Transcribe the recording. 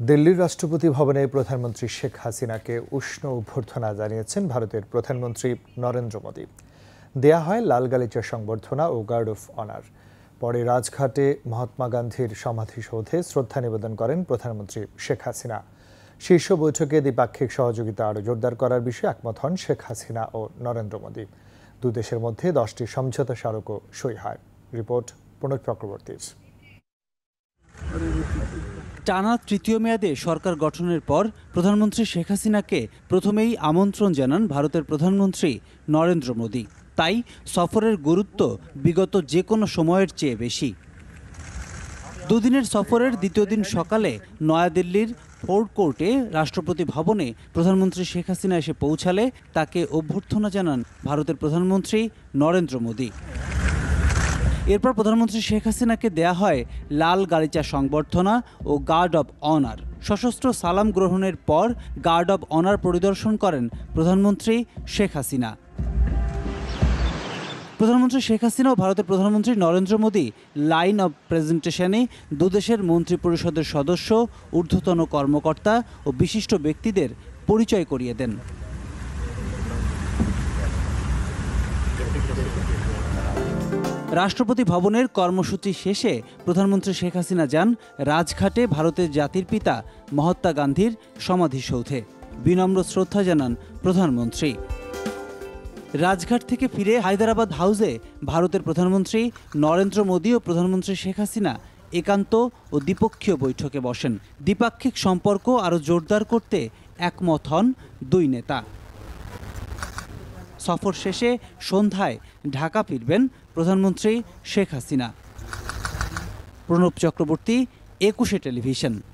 দিল্লির রাষ্ট্রপতি ভবনে প্রধানমন্ত্রী শেখ হাসিনাকে উষ্ণ অভ্যর্থনা জানিয়েছেন ভারতের প্রধানমন্ত্রী নরেন্দ্র মোদী। দেয়া হয় লাল গালিচা সংবর্ধনা ও গার্ড অফ অনার। পরে রাজঘাটে মহাত্মা গান্ধীর সমাধিসৌধে শ্রদ্ধা নিবেদন করেন প্রধানমন্ত্রী শেখ হাসিনা। শীর্ষ বৈঠকে দ্বিপাক্ষিক সহযোগিতা আরও জোরদার করার বিষয়ে একমত হন শেখ হাসিনা ও নরেন্দ্র মোদী। দুই দেশের মধ্যে 10টি সমঝোতা স্মারকও সই হয়। রিপোর্ট প্রণব চক্রবর্তীর। টানা তৃতীয় মেয়াদে সরকার গঠনের পর প্রধানমন্ত্রী শেখ হাসিনাকে প্রথমেই আমন্ত্রণ জানান ভারতের প্রধানমন্ত্রী নরেন্দ্র মোদী। তাই সফরের গুরুত্ব বিগত যে কোনো সময়ের চেয়ে বেশি। দুদিনের সফরের দ্বিতীয় দিন সকালে নয়াদিল্লির ফোর্ট কোর্টে রাষ্ট্রপতি ভবনে প্রধানমন্ত্রী শেখ হাসিনা এসে পৌঁছালে তাকে অভ্যর্থনা জানান ভারতের প্রধানমন্ত্রী নরেন্দ্র মোদী। এরপর প্রধানমন্ত্রী শেখ হাসিনাকে দেয়া হয় লাল গালিচা সংবর্ধনা ও গার্ড অব অনার। সশস্ত্র সালাম গ্রহণের পর গার্ড অব অনার পরিদর্শন করেন প্রধানমন্ত্রী শেখ হাসিনা। প্রধানমন্ত্রী শেখ হাসিনা ও ভারতের প্রধানমন্ত্রী নরেন্দ্র মোদী লাইন অব প্রেজেন্টেশনে দুদেশের মন্ত্রিপরিষদের সদস্য, ঊর্ধ্বতন কর্মকর্তা ও বিশিষ্ট ব্যক্তিদের পরিচয় করিয়ে দেন। রাষ্ট্রপতি ভবনের কর্মসূচি শেষে প্রধানমন্ত্রী শেখ হাসিনা যান রাজঘাটে ভারতের জাতির পিতা মহাত্মা গান্ধীর সমাধিসৌধে। বিনম্র শ্রদ্ধা জানান প্রধানমন্ত্রী। রাজঘাট থেকে ফিরে হায়দ্রাবাদ হাউসে ভারতের প্রধানমন্ত্রী নরেন্দ্র মোদী ও প্রধানমন্ত্রী শেখ হাসিনা একান্ত ও দ্বিপক্ষীয় বৈঠকে বসেন। দ্বিপাক্ষিক সম্পর্ক আরও জোরদার করতে একমত হন দুই নেতা। সফর শেষে সন্ধ্যায় ঢাকা ফিরবেন প্রধানমন্ত্রী শেখ হাসিনা। প্রণব চক্রবর্তী, 21 টেলিভিশন।